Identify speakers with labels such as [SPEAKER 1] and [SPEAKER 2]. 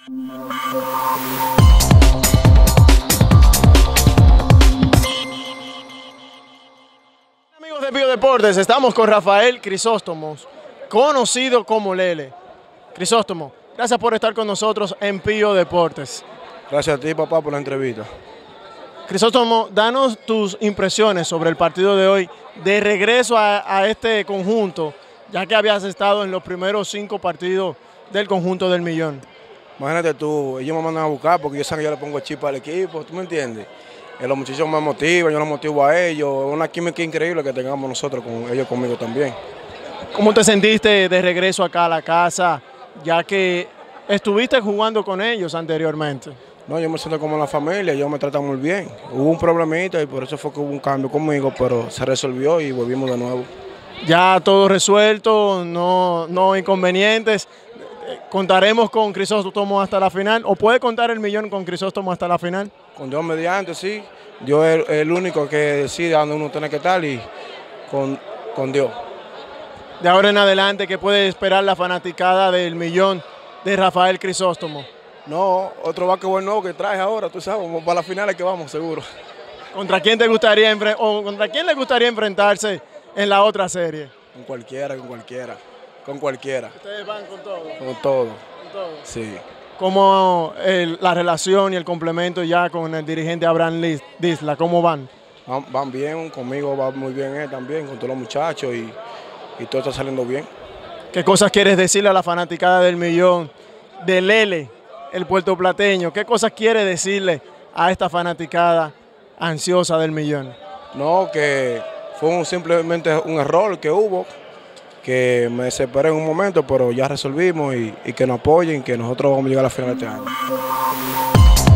[SPEAKER 1] Amigos de Pío Deportes, estamos con Rafael Crisóstomo, conocido como Lele. Crisóstomo, gracias por estar con nosotros en Pío Deportes.
[SPEAKER 2] Gracias a ti, papá, por la entrevista.
[SPEAKER 1] Crisóstomo, danos tus impresiones sobre el partido de hoy, de regreso a este conjunto, ya que habías estado en los primeros 5 partidos del conjunto del Millón.
[SPEAKER 2] Imagínate tú, ellos me mandan a buscar porque yo sé que yo le pongo chip al equipo, ¿tú me entiendes? Los muchachos me motivan, yo los motivo a ellos, es una química increíble que tengamos nosotros con ellos, conmigo también.
[SPEAKER 1] ¿Cómo te sentiste de regreso acá a la casa, ya que estuviste jugando con ellos anteriormente?
[SPEAKER 2] No, yo me siento como en la familia, ellos me tratan muy bien. Hubo un problemita y por eso fue que hubo un cambio conmigo, pero se resolvió y volvimos de nuevo.
[SPEAKER 1] Ya todo resuelto, no inconvenientes. ¿Contaremos con Crisóstomo hasta la final? ¿O puede contar el Millón con Crisóstomo hasta la final?
[SPEAKER 2] Con Dios mediante, sí. Dios es el único que decide a dónde uno tiene que estar y con Dios.
[SPEAKER 1] De ahora en adelante, ¿qué puede esperar la fanaticada del Millón de Rafael Crisóstomo?
[SPEAKER 2] No, otro basquetbol nuevo que traes ahora, tú sabes, vamos para las finales que vamos, seguro.
[SPEAKER 1] ¿Contra quién te gustaría contra quién le gustaría enfrentarse en la otra serie?
[SPEAKER 2] Con cualquiera, con cualquiera, con cualquiera.
[SPEAKER 1] ¿Ustedes van con todo?
[SPEAKER 2] Con todo.
[SPEAKER 1] ¿Con todo?
[SPEAKER 2] Sí.
[SPEAKER 1] ¿Cómo la relación y el complemento ya con el dirigente Abraham Disla? ¿Cómo van?
[SPEAKER 2] Van bien, conmigo va muy bien él también, con todos los muchachos y todo está saliendo bien.
[SPEAKER 1] ¿Qué cosas quieres decirle a la fanaticada del Millón, de Lele, el puertoplateño? ¿Qué cosas quiere decirle a esta fanaticada ansiosa del Millón?
[SPEAKER 2] No, que fue simplemente un error que hubo, que me desesperé en un momento, pero ya resolvimos y que nos apoyen, que nosotros vamos a llegar a la final de este año.